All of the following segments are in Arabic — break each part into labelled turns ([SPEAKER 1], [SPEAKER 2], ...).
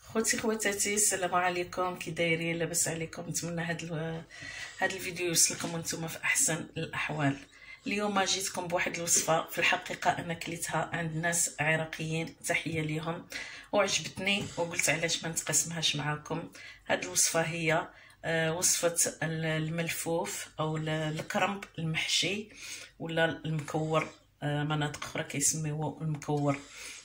[SPEAKER 1] خوتي خواتاتي، السلام عليكم. كي دايرين؟ لاباس عليكم؟ نتمنى هاد الفيديو يوصلكم وانتم في احسن الاحوال. اليوم جيتكم بواحد الوصفه في الحقيقه انا كليتها عند ناس عراقيين، تحيه ليهم، وعجبتني وقلت علاش ما نتقاسمهاش معاكم. هاد الوصفه هي وصفه الملفوف او الكرنب المحشي ولا المكور، مناطق اخرى كيسميوه المكور.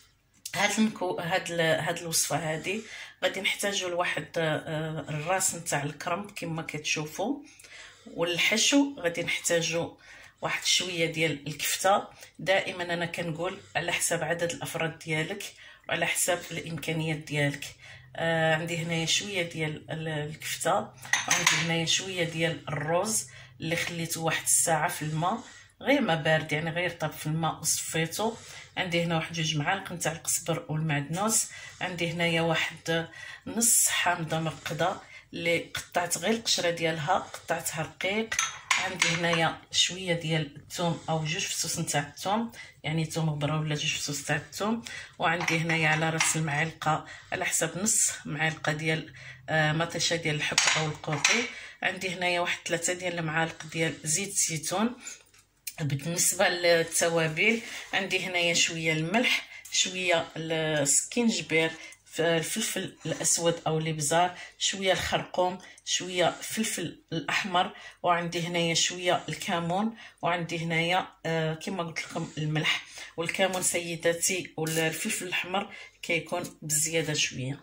[SPEAKER 1] هاد الوصفه هادي غادي نحتاجو لواحد الراس نتاع الكرنب كما كتشوفوا، والحشو غادي نحتاجو واحد شويه ديال الكفته. دائما انا كنقول على حساب عدد الافراد ديالك وعلى حساب الامكانيات ديالك. عندي هنايا شويه ديال الكفته، وعندي هنايا شويه ديال الرز اللي خليته واحد الساعه في الماء، غير ما بارد يعني غير طاب في الماء وصفيته. عندي هنا واحد 2 معالق نتاع القزبر والمعدنوس. عندي هنايا واحد نص حامضه مرقده اللي قطعت غير القشره ديالها، قطعتها رقيق. عندي هنايا شويه ديال الثوم او 2 فصوص نتاع الثوم، يعني ثوم مبرور ولا 2 فصوص تاع الثوم. وعندي هنايا على راس المعلقه على حسب نص معلقه ديال مطيشه ديال الحب او القوطي. عندي هنايا واحد 3 ديال المعالق ديال زيت زيتون. بالنسبه للتوابل عندي هنايا شويه الملح، شويه السكينجبير، الفلفل الاسود او الابزار، شويه الخرقوم، شويه الفلفل الاحمر، وعندي هنايا شويه الكمون، وعندي هنايا كما قلت لكم الملح والكمون سيداتي، والفلفل الاحمر كيكون بزياده شويه.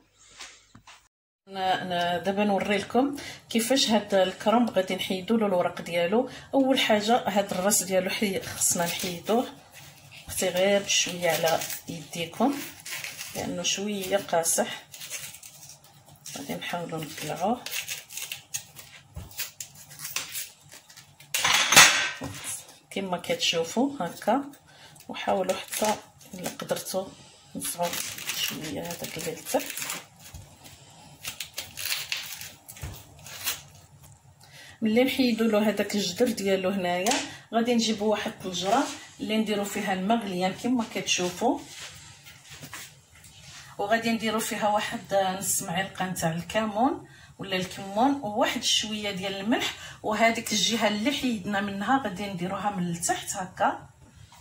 [SPEAKER 1] انا دابا نوري لكم كيفاش هاد الكرنب غادي نحيدو له الورق ديالو. اول حاجه هاد الراس ديالو خصنا نحيدوه، اختي غير بشويه على يديكم لانه شويه قاصح. غادي نحاولوا نطلعوه كما كتشوفوا هكا، وحاولوا حتى الا قدرتوا نصعوا شويه هذاك اللي لتحت. ملي نحيدوا له هذاك الجدر ديالو هنايا غادي نجيبوا واحد الطنجره اللي نديروا فيها الماء غليان كما كتشوفوا، وغادي نديروا فيها واحد نص معلقه نتاع الكمون ولا الكمون، وواحد شويه ديال الملح. وهذيك الجهه اللي حيدنا منها غادي نديروها من التحت هكا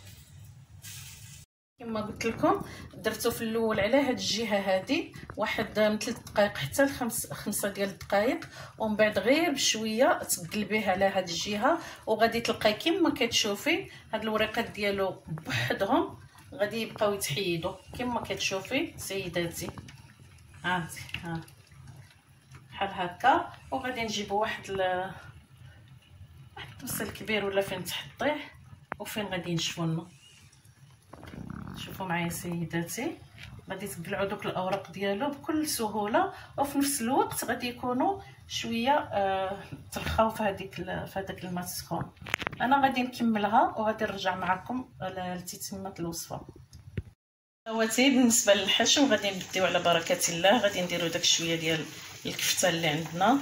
[SPEAKER 1] كما قلت لكم. درتو في الاول على هاد الجهه هادي واحد من 3 دقائق حتى ل 5 ديال الدقائق، ومن بعد غير بشويه تقلبيه على هاد الجهه، وغادي تلقاي كما كتشوفي هاد الوريقات ديالو بوحدهم غادي يبقاو يتحيدوا كما كتشوفي سيداتي. هانتي ها بحال هكا. وغادي نجيبوا واحد الطبسه الكبير ولا فين تحطيه وفين غادي نشفوا لنا. شوفوا معايا سيداتي، غادي تقلعوا دوك الاوراق ديالو بكل سهوله، وفي نفس الوقت غادي يكونوا شويه ترخاو في هذاك الماء السخون. انا غادي نكملها وغادي نرجع معكم لتتمه الوصفه. خواتي بالنسبه للحشو غادي نبديو على بركه الله. غادي نديروا داك شويه ديال الكفته اللي عندنا،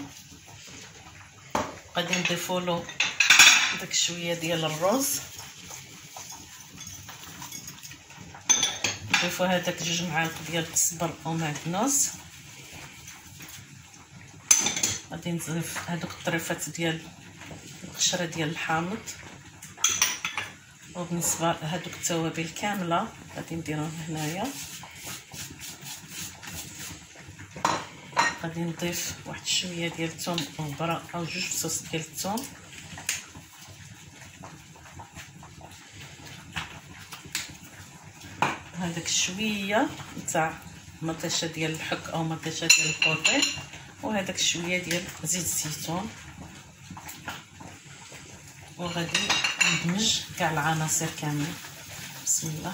[SPEAKER 1] غادي نضيفوا له داك شويه ديال الرز، نضيفوا هذاك 2 معالق ديال القزبر ومعدنوس. غادي نضيف هذوك الطريفات ديال القشره ديال الحامض، وبالنسبه لهذوك التوابل كامله غادي نديرهم هنايا. غادي نضيف واحد شويه ديال الثوم مبرى او 2 فصوص ديال الثوم، هذاك شويه نتاع مطيشه ديال الحك او مطيشه ديال القوطي، وهذاك شويه ديال زيت الزيتون. وغادي ندمج كاع العناصر كامله. بسم الله.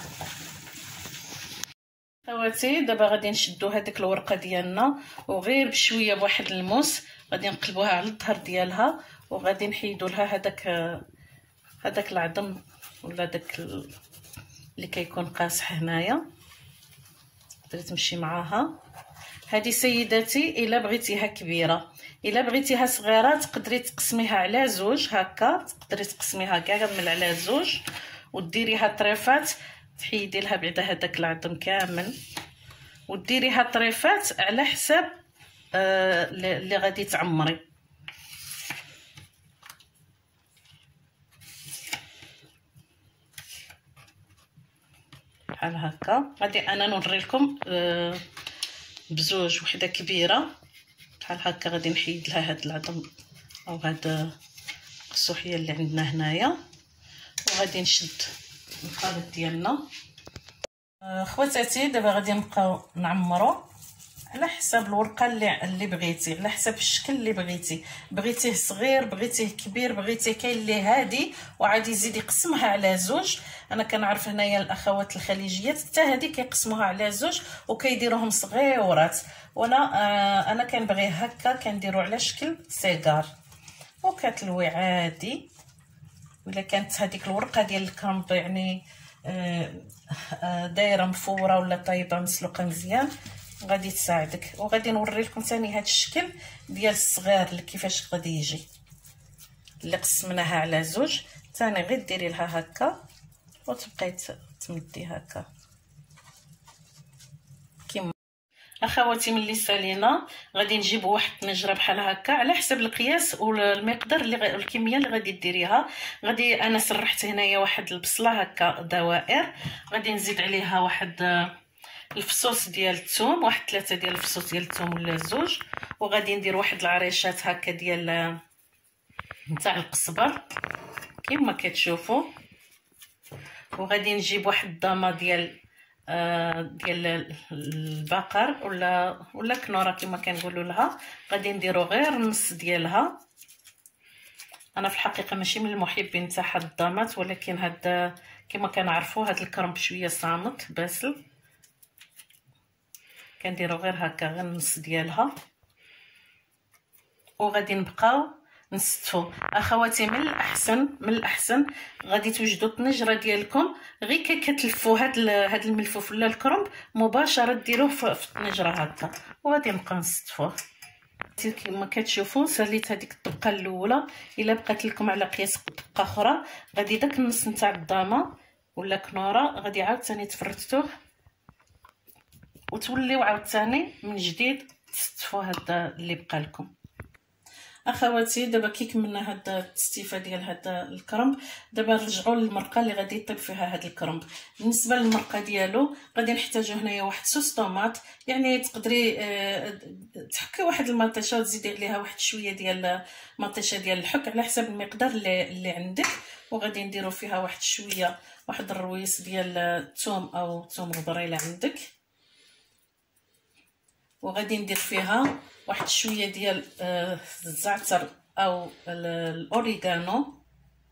[SPEAKER 1] خواتي دابا غادي نشدو هذيك الورقه ديالنا وغير بشويه بواحد الموس غادي نقلبوها على الظهر ديالها، وغادي نحيدو لها هذاك العظم ولا داك اللي كيكون قاصح هنايا. تقدري تمشي معاها هذه سيداتي. الا بغيتيها كبيره، الا بغيتيها صغيره تقدري تقسميها على 2 هكا، تقدري تقسميها كاع من على 2 وديريها طريفات، تحيدي لها بعدا هذاك العظم كامل وديريها طريفات على حساب اللي غادي تعمري. بحال هكا. غادي انا نوري لكم بزوج، وحده كبيره بحال هكا. غادي نحيد لها هاد العظم او هاد القصوحيه اللي عندنا هنايا، وغادي نشد الخليط ديالنا. خواتاتي دابا غادي نبقاو نعمرو على حساب الورقه اللي بغيتي، على حساب الشكل اللي بغيتيه صغير، بغيتيه كبير، بغيتيه كاين اللي هادي وعادي يزيد يقسمها على زوج. انا كنعرف هنايا الاخوات الخليجيات حتى هادي كيقسموها على زوج وكيديروهم صغيورات، وانا انا كنبغيه هكا، كنديرو على شكل سيجار وكتلوي عادي. ولا كانت هذيك الورقه ديال الكرنب يعني دايره مفوره ولا طايبه مسلوقه مزيان غادي تساعدك. وغادي نوري لكم ثاني هذا الشكل ديال الصغير اللي كيفاش غادي يجي، اللي قسمناها على زوج. ثاني غير ديري لها هكا وتبقاي تمدي هكا كيما. اخواتي ملي سالينا غادي نجيب واحد النجره بحال هكا على حسب القياس والمقدار اللي الكميه اللي غادي ديريها. غادي انا سرحت هنايا واحد البصله هكا دوائر، غادي نزيد عليها واحد الفصوص ديال الثوم، واحد 3 ديال الفصوص ديال الثوم ولا زوج، وغادي ندير واحد العريشات هكا ديال نتاع القزبر كما كتشوفوا. وغادي نجيب واحد الضامه ديال البقر ولا كنوره كما كنقولوا لها، غادي نديرو غير النص ديالها. انا في الحقيقه ماشي من المحبين تاع هاد الضامات، ولكن هاد كما كنعرفوا هاد الكرنب شويه صامت باسل، كنديرو غير هكا غير النص ديالها. وغادي نبقاو نستفو. اخواتي من الاحسن غادي توجدوا الطنجره ديالكم غير كتلفوا هاد الملفوف ولا الكرنب مباشره ديروه في الطنجره هكا، وغادي نبقاو نستفوه. كما كتشوفوا ساليت هذيك الطبقه الاولى. الا بقات لكم على قياس طبقه اخرى غادي داك النص نتاع الضامه ولا كنوره غادي عاوتاني تفرتوه وتوليو عاوتاني من جديد تستفوا هذا اللي بقى لكم. اخواتي دابا كي كملنا هاد التستيفه ديال هذا الكرنب، دابا نرجعوا للمرقه اللي غادي يطيب فيها هذا الكرنب. بالنسبه للمرقه ديالو غادي نحتاجو هنايا واحد صوص طوماط، يعني تقدري تحكي واحد المطيشه وتزيدي عليها واحد شويه ديال مطيشه ديال الحك على حسب المقدار اللي عندك. وغادي نديرو فيها واحد شويه واحد الرويس ديال الثوم او ثوم غبره الا عندك، وغادي ندير فيها واحد شويه ديال الزعتر او الاوريغانو،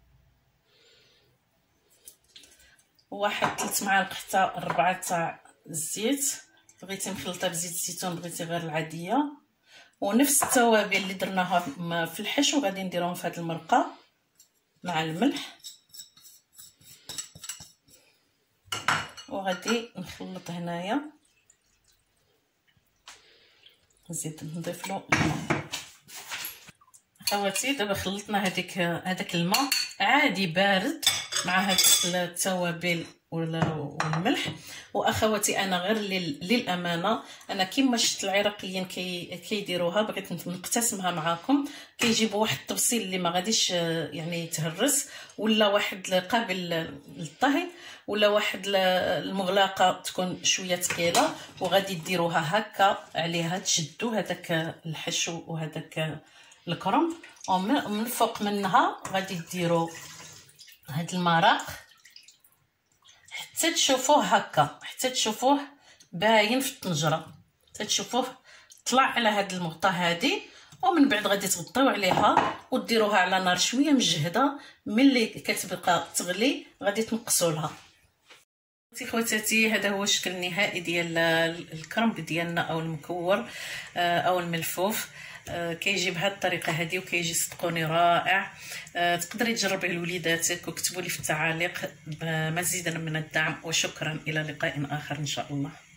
[SPEAKER 1] وواحد 3 معالق حتى 4 تاع الزيت، بغيتي مخلطه بزيت الزيتون بغيتي غير العاديه. ونفس التوابل اللي درناها في الحشو غادي نديرهم في هذه المرقه مع الملح. وغادي نخلط هنايا، نزيد نضيف له الماء. اخواتي دابا خلطنا هذاك الماء عادي بارد مع هاد التوابل والملح. واخواتي انا غير للامانه انا كما شفت العراقيين كيديروها بغيت نقتسمها معاكم. كيجيبوا واحد الطبسيل اللي ما غاديش يعني يتهرس، ولا واحد قابل للطهي، ولا واحد المغلاقه تكون شويه ثقيله، وغادي ديروها هكا عليها تشدوا هذاك الحشو وهذاك الكرنب، ومن فوق منها غادي ديروا هاد المرق حتى تشوفوه هكا، حتى تشوفوه باين في الطنجره، حتى تشوفوه طلع على هاد المغطى هادي. ومن بعد غادي تغطيو عليها وديروها على نار شويه مجهده. ملي كتبقى تغلي غادي تنقصوا لها. خواتاتي هذا هو الشكل النهائي ديال الكرنب ديالنا او المكور او الملفوف. كيجي بهذه الطريقه هذه وكيجي صدقوني رائع. تقدري تجربيه لوليداتك وكتبوا لي في التعاليق مزيدا من الدعم. وشكرا، الى لقاء اخر ان شاء الله.